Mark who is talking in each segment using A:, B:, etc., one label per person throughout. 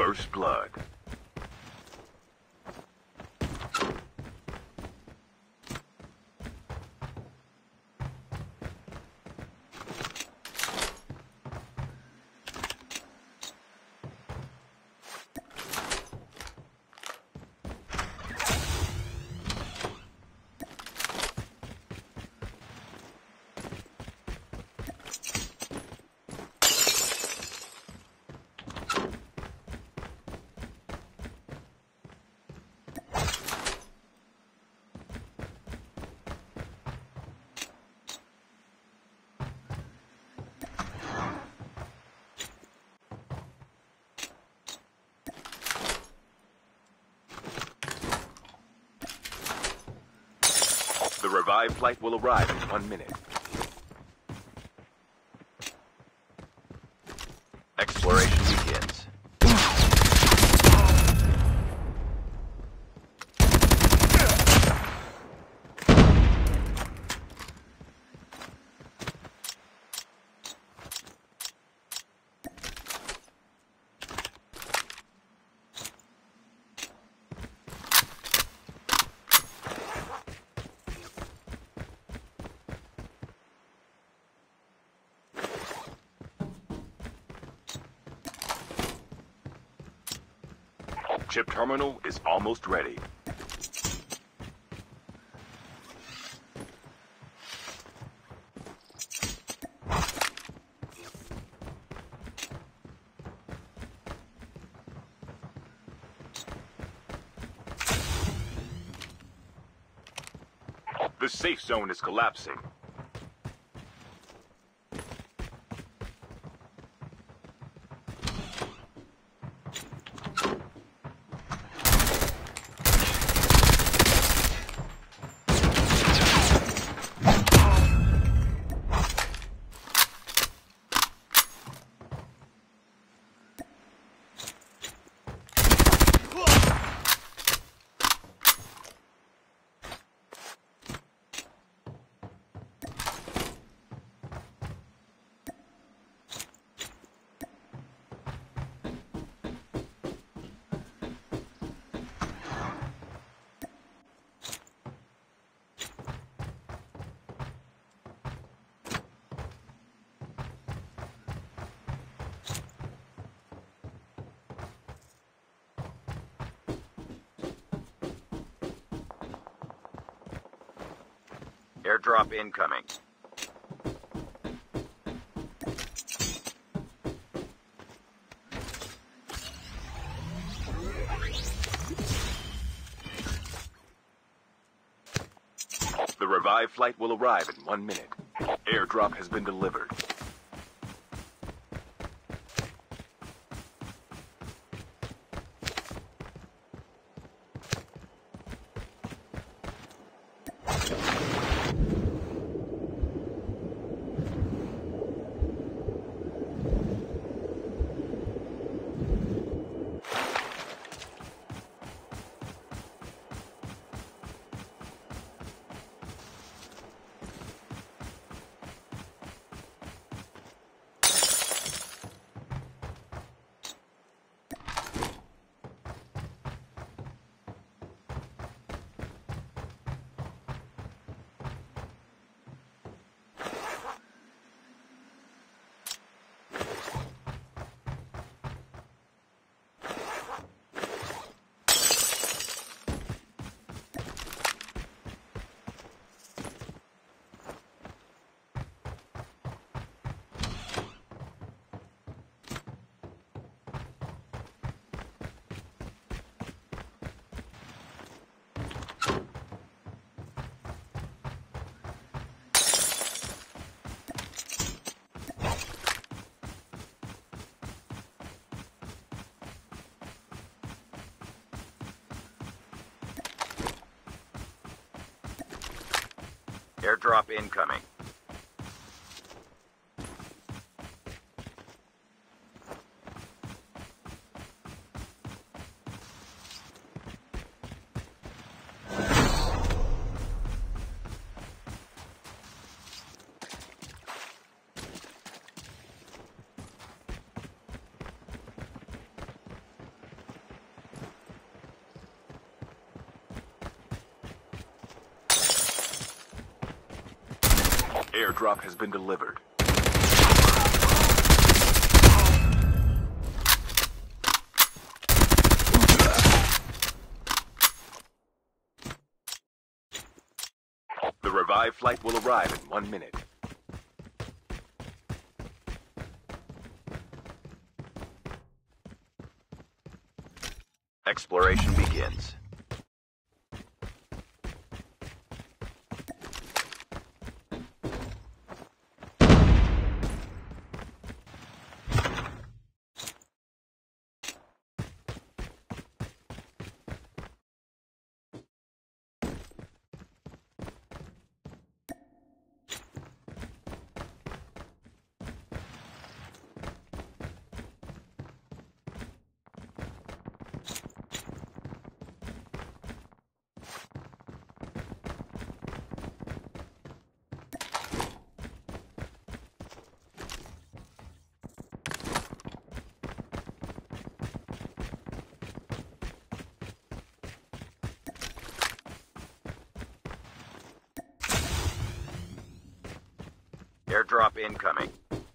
A: First blood. The revived flight will arrive in 1 minute. Exploration begins. Chip terminal is almost ready. The safe zone is collapsing. Airdrop incoming. The revived flight will arrive in 1 minute. Airdrop has been delivered. Airdrop incoming. Airdrop has been delivered. The revived flight will arrive in 1 minute. Exploration begins. Airdrop incoming.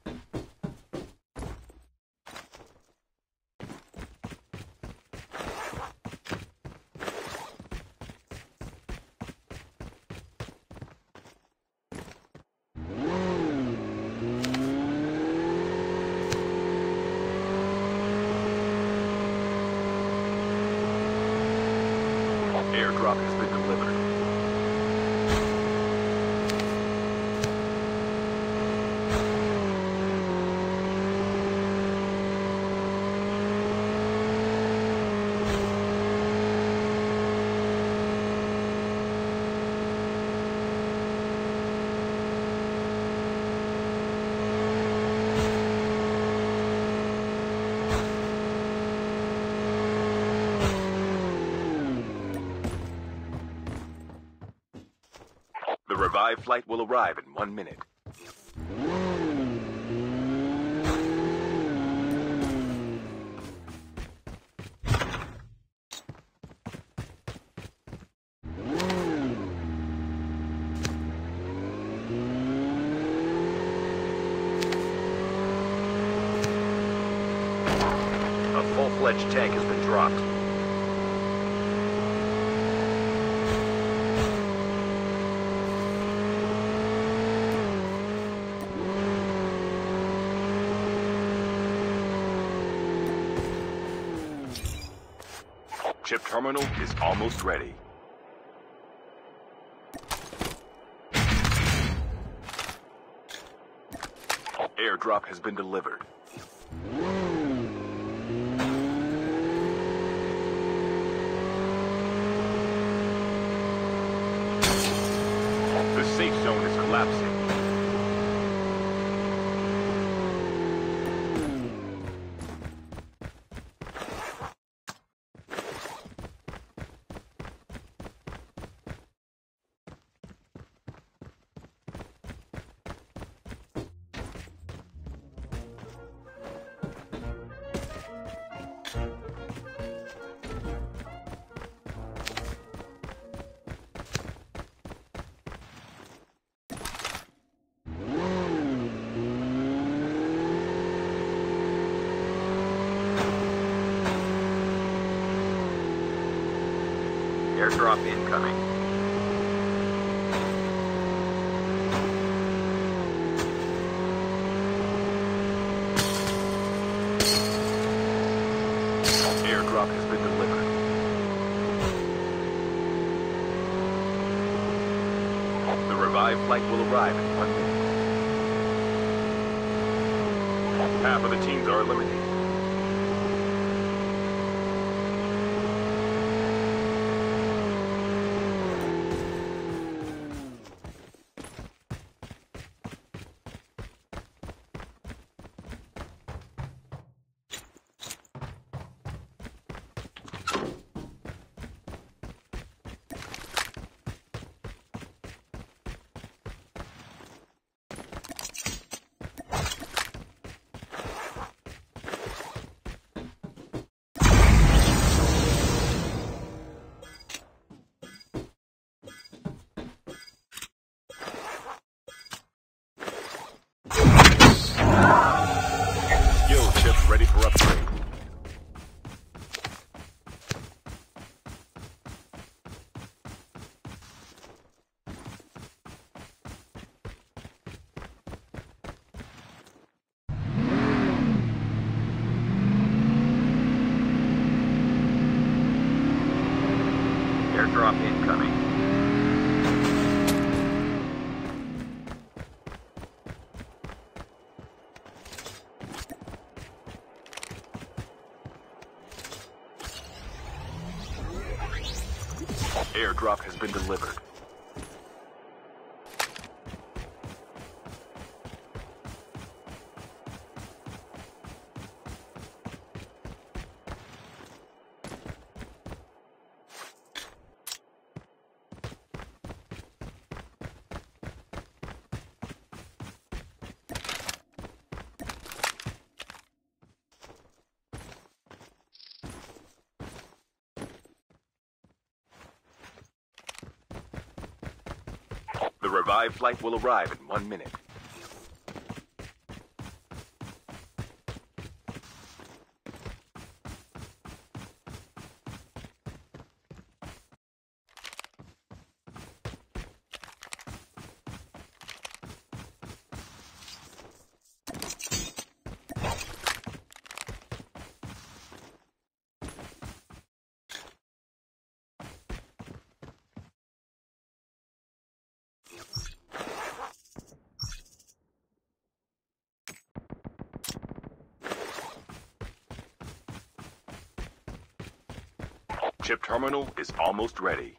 A: Airdrop has been delivered. The revived flight will arrive in 1 minute. A full-fledged tank has been dropped. Chip terminal is almost ready. Airdrop has been delivered. The safe zone is collapsing. Airdrop incoming. Airdrop has been delivered. The revived flight will arrive in 1 minute. Half of the teams are eliminated.
B: Airdrop incoming.
A: Airdrop has been delivered. The revived flight will arrive in 1 minute. Chip terminal is almost ready.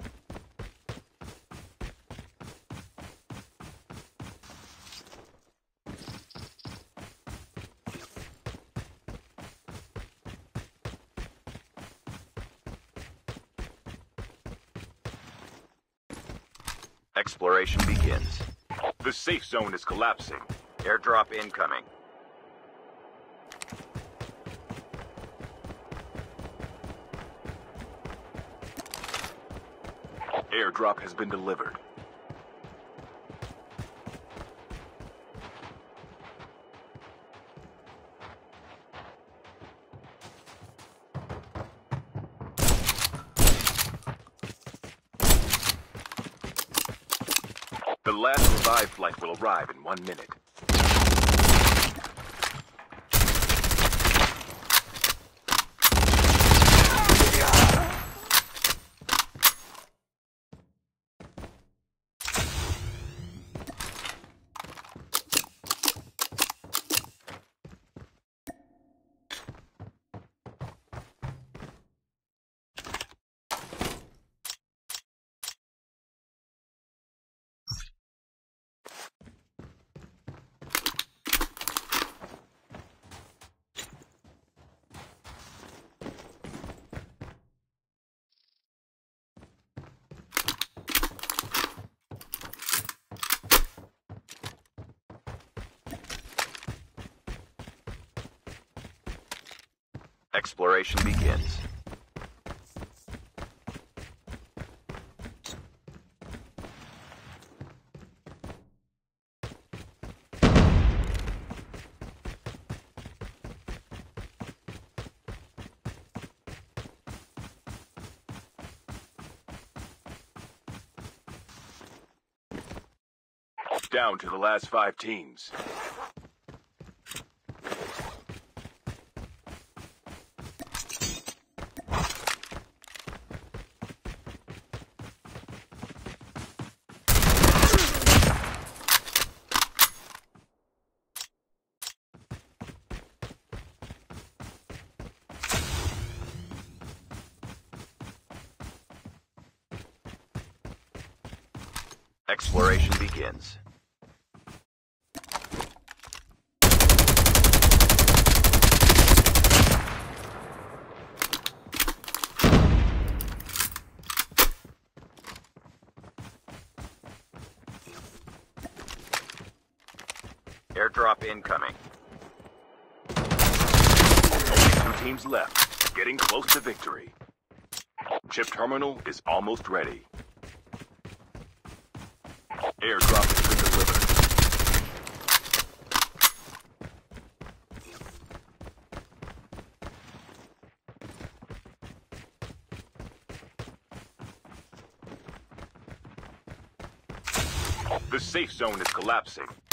A: Exploration begins. The safe zone is collapsing.
B: Airdrop incoming.
A: Airdrop has been delivered. The last revived flight will arrive in 1 minute. Exploration begins. Down to the last 5 teams. Exploration begins.
B: Airdrop incoming.
A: Only 2 teams left, getting close to victory. Chip terminal is almost ready. Airdrop has been delivered. The safe zone is collapsing.